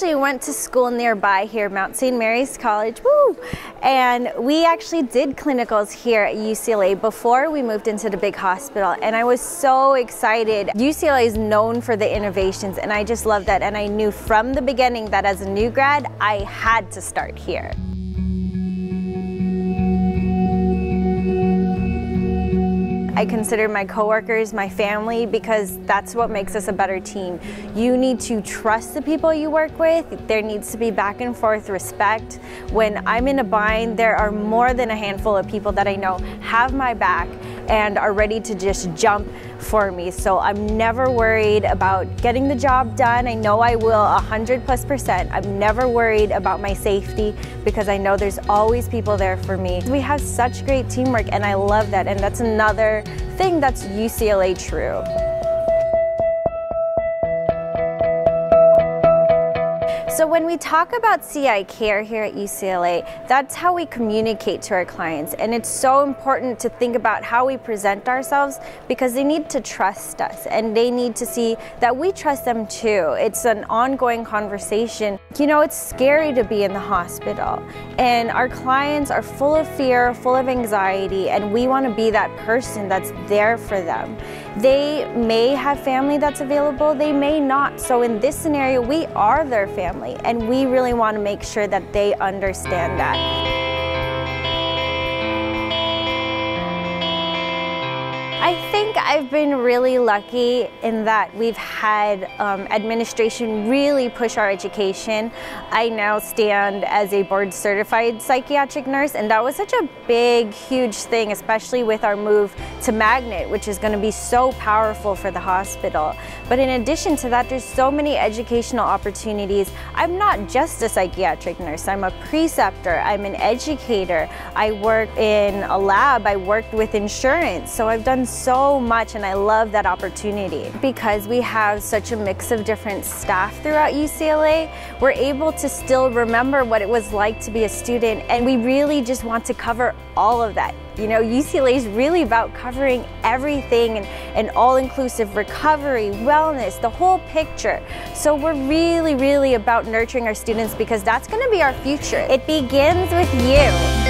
actually went to school nearby here, Mount St. Mary's College, woo! And we actually did clinicals here at UCLA before we moved into the big hospital, and I was so excited. UCLA is known for the innovations, and I just love that, and I knew from the beginning that as a new grad, I had to start here. I consider my coworkers my family because that's what makes us a better team. You need to trust the people you work with. There needs to be back and forth respect. When I'm in a bind, there are more than a handful of people that I know have my back and are ready to just jump for me. So I'm never worried about getting the job done. I know I will 100+%. I'm never worried about my safety because I know there's always people there for me. We have such great teamwork, and I love that, and that's another thing that's UCLA true. So when we talk about CI care here at UCLA, that's how we communicate to our clients, and it's so important to think about how we present ourselves because they need to trust us and they need to see that we trust them too. It's an ongoing conversation. You know, it's scary to be in the hospital, and our clients are full of fear, full of anxiety, and we want to be that person that's there for them. They may have family that's available, they may not. So in this scenario, we are their family, and we really want to make sure that they understand that. I think I've been really lucky in that we've had administration really push our education. I now stand as a board certified psychiatric nurse, and that was such a big, huge thing, especially with our move to magnet, which is going to be so powerful for the hospital. But in addition to that, there's so many educational opportunities. I'm not just a psychiatric nurse, I'm a preceptor, I'm an educator, I work in a lab, I worked with insurance, so I've done so much, and I love that opportunity. Because we have such a mix of different staff throughout UCLA, we're able to still remember what it was like to be a student, and we really just want to cover all of that. You know, UCLA is really about covering everything and all-inclusive recovery, wellness, the whole picture. So we're really, really about nurturing our students because that's going to be our future. It begins with you.